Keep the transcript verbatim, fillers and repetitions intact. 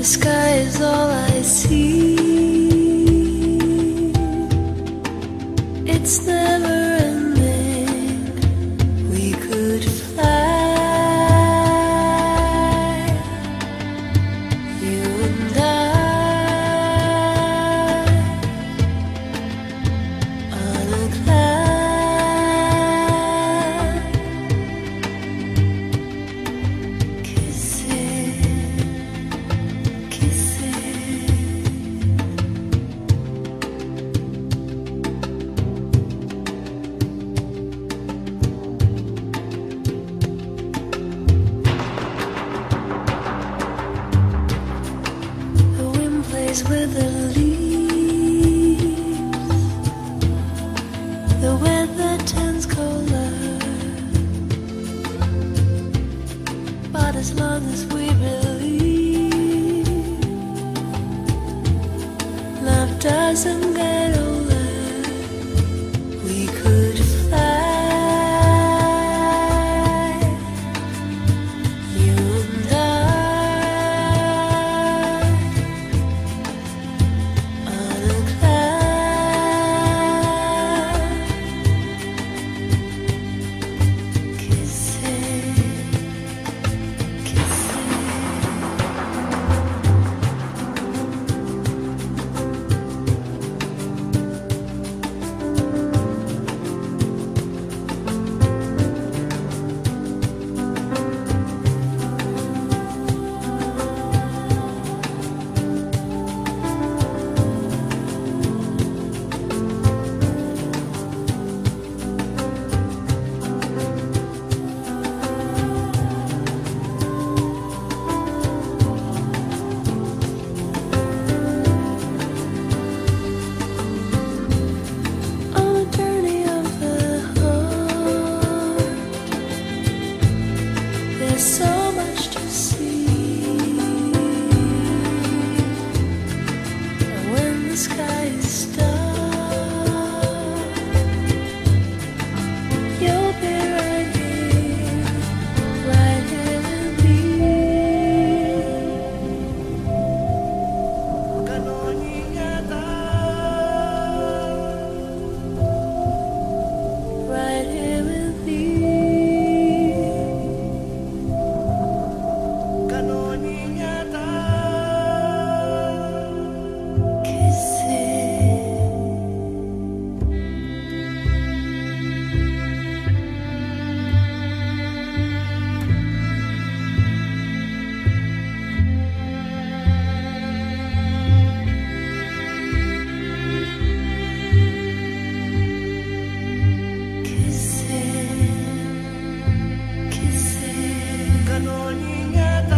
sky is all I see. It's never ending. We could fly, you and I, on a cloud, kissing, kissing. The wind plays with the leaves. The weather turns colder. But as long as we believe, love doesn't get older. We could fly, you and I, on a cloud, kissing, kissing. On a journey of the heart, there's so much to see. And when the sky is dark, you'll be right here, right here with me. Right here with me. Kissing, kissing.